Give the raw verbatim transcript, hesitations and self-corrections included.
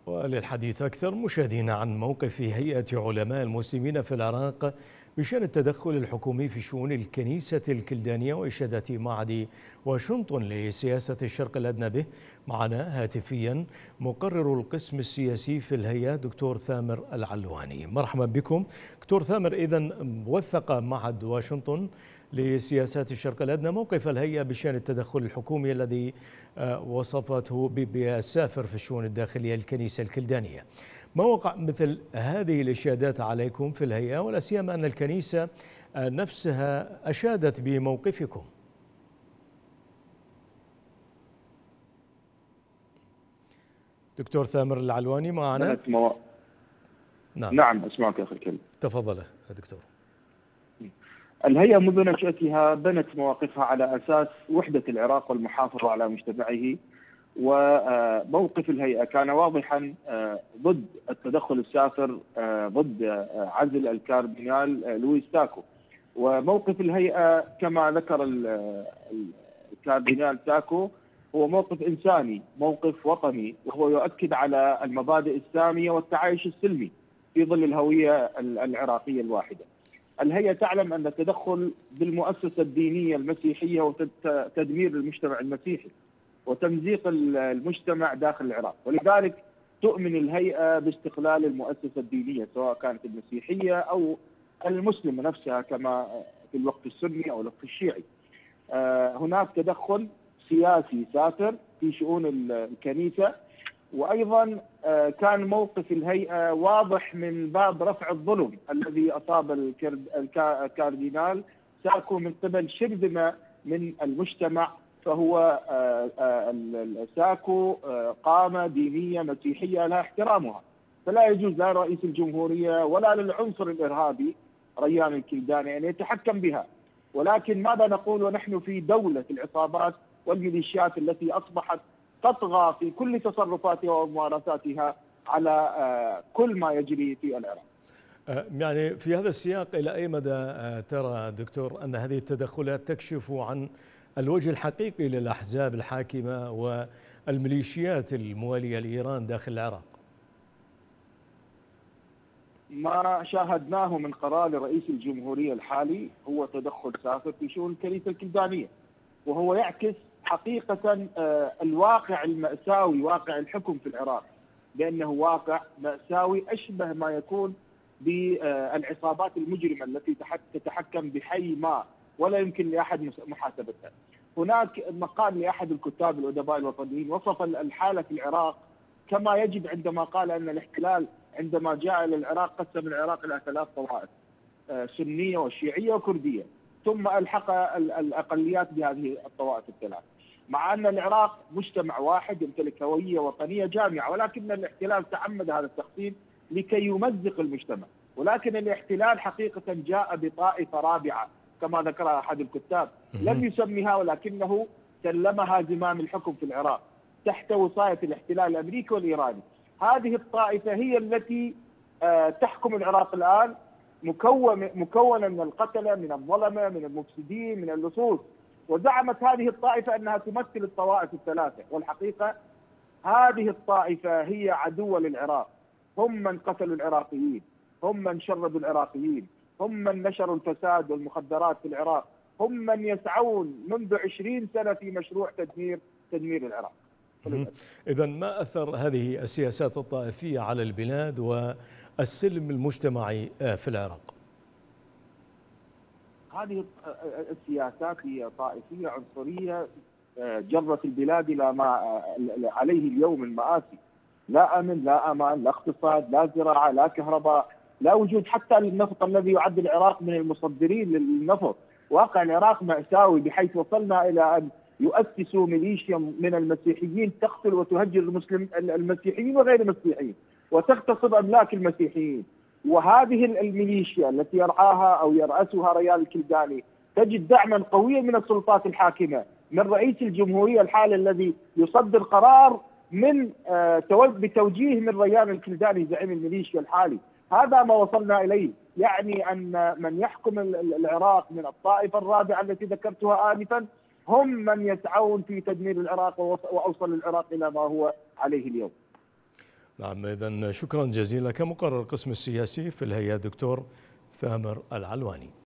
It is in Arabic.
وللحديث أكثر مشاهدينا عن موقف هيئة علماء المسلمين في العراق بشأن التدخل الحكومي في شؤون الكنيسة الكلدانية وإشادة معهد واشنطن لسياسة الشرق الأدنى به، معنا هاتفيا مقرر القسم السياسي في الهيئة دكتور ثامر العلواني. مرحبا بكم دكتور ثامر. إذن وثق معهد واشنطن لسياسات الشرق الأدنى موقف الهيئة بشأن التدخل الحكومي الذي وصفته بالسافر في الشؤون الداخلية للكنيسة الكلدانية. ما وقع مثل هذه الإشادات عليكم في الهيئة، ولا سيما أن الكنيسة نفسها أشادت بموقفكم؟ دكتور ثامر العلواني معنا؟ مو... نعم نعم أسمعك يا أخي الكريم. تفضل يا دكتور. الهيئة منذ نشأتها بنت مواقفها على أساس وحدة العراق والمحافظة على مجتمعه، وموقف الهيئة كان واضحا ضد التدخل السافر، ضد عزل الكاردينال لويس تاكو. وموقف الهيئة كما ذكر الكاردينال تاكو هو موقف إنساني، موقف وطني، وهو يؤكد على المبادئ السامية والتعايش السلمي في ظل الهوية العراقية الواحدة. الهيئة تعلم أن التدخل بالمؤسسة الدينية المسيحية وتدمير المجتمع المسيحي وتمزيق المجتمع داخل العراق، ولذلك تؤمن الهيئة باستقلال المؤسسة الدينية سواء كانت المسيحية أو المسلمة نفسها كما في الوقت السني أو الوقت الشيعي. هناك تدخل سياسي سافر في شؤون الكنيسة، وأيضا كان موقف الهيئة واضح من باب رفع الظلم الذي أصاب الكاردينال تاكو من قبل شرذمة من المجتمع. فهو تاكو قامة دينية مسيحية لها احترامها، فلا يجوز لا رئيس الجمهورية ولا للعنصر الإرهابي ريان الكلداني أن يتحكم بها. ولكن ماذا نقول ونحن في دولة العصابات والميليشيات التي أصبحت تطغى في كل تصرفاتها وممارساتها على كل ما يجري في العراق؟ يعني في هذا السياق إلى أي مدى ترى دكتور أن هذه التدخلات تكشف عن الوجه الحقيقي للأحزاب الحاكمة والميليشيات الموالية لإيران داخل العراق؟ ما شاهدناه من قرار رئيس الجمهورية الحالي هو تدخل سافر في شؤون الكنيسة الكلدانية، وهو يعكس حقيقة الواقع المأساوي، واقع الحكم في العراق، لأنه واقع مأساوي أشبه ما يكون بالعصابات المجرمة التي تتحكم بحي ما ولا يمكن لأحد محاسبتها. هناك مقال لأحد الكتاب الأدباء الوطنيين وصف الحالة في العراق كما يجب عندما قال أن الاحتلال عندما جاء إلى العراق قسم العراق إلى ثلاث طوائف، سنية وشيعية وكردية، ثم ألحق الأقليات بهذه الطوائف الثلاث، مع أن العراق مجتمع واحد يمتلك هوية وطنية جامعة، ولكن الاحتلال تعمد هذا التقسيم لكي يمزق المجتمع. ولكن الاحتلال حقيقة جاء بطائفة رابعة كما ذكر أحد الكتاب، لم يسميها ولكنه سلمها زمام الحكم في العراق تحت وصاية الاحتلال الأمريكي والإيراني. هذه الطائفة هي التي تحكم العراق الآن، مكون مكونة من القتلة، من الظلمة، من المفسدين، من اللصوص. وزعمت هذه الطائفة أنها تمثل الطوائف الثلاثة، والحقيقة هذه الطائفة هي عدوة للعراق. هم من قتلوا العراقيين، هم من شردوا العراقيين، هم من نشروا الفساد والمخدرات في العراق، هم من يسعون منذ عشرين سنة في مشروع تدمير تدمير العراق. إذن ما أثر هذه السياسات الطائفية على البلاد والسلم المجتمعي في العراق؟ هذه السياسات هي طائفية عنصرية جرت البلاد إلى ما عليه اليوم من مآسي. لا أمن، لا أمان، لا اقتصاد، لا زراعة، لا كهرباء، لا وجود حتى للنفط الذي يعد العراق من المصدرين للنفط. واقع العراق مأساوي بحيث وصلنا إلى أن يؤسسوا ميليشيا من المسيحيين تقتل وتهجر المسلم المسيحيين وغير المسيحيين وتغتصب أملاك المسيحيين. وهذه الميليشيا التي يرعاها أو يرأسها ريان الكلداني تجد دعما قويا من السلطات الحاكمة، من رئيس الجمهورية الحالي الذي يصدر قرار من بتوجيه من ريان الكلداني زعيم الميليشيا الحالي. هذا ما وصلنا إليه، يعني أن من يحكم العراق من الطائفة الرابعة التي ذكرتها آنفا هم من يسعون في تدمير العراق وأوصل العراق إلى ما هو عليه اليوم. نعم، إذن شكرا جزيلا لك. مقرر القسم السياسي في الهيئة دكتور ثامر العلواني.